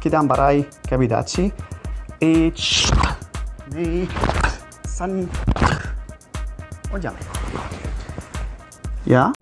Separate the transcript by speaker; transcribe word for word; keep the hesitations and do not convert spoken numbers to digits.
Speaker 1: Kidan barai kabidachi. H. Ni. San. Ojame. Ya.